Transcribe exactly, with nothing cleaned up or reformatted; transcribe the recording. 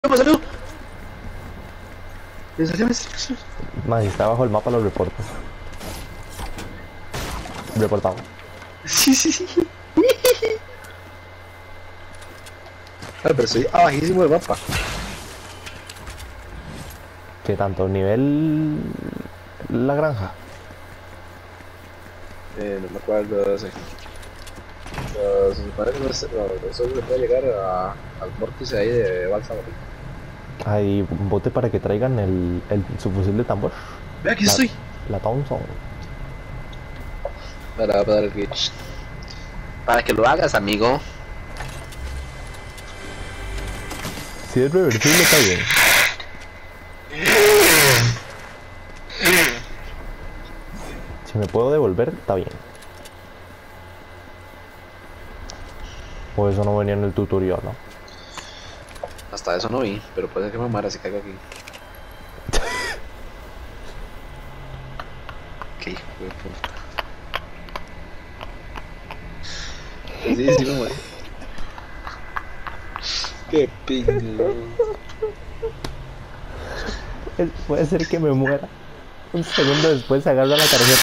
me salió. Me salió, me salió. Más, si está abajo el mapa lo reporto. Reportado. Sí, sí, sí. Ah, pero estoy abajísimo del mapa. ¿Qué tanto? ¿Nivel la granja? Eh, no me acuerdo de ese. Uh, se supone que no, es, no, eso se puede llegar a, al vórtice ahí de Bálsamo. Hay un bote para que traigan el, el subfusil de tambor. Ve, aquí La, estoy. la Thompson. Para, para el glitch. Para que lo hagas, amigo. Si es reversible, está bien. Si me puedo devolver, está bien. O eso no venía en el tutorial, ¿no? Hasta eso no vi, pero puede ser que me muera si caigo aquí. Qué hijo de puta. Sí, sí me morí. Qué pingo. Puede ser que me muera. Un segundo después se agarra la tarjeta.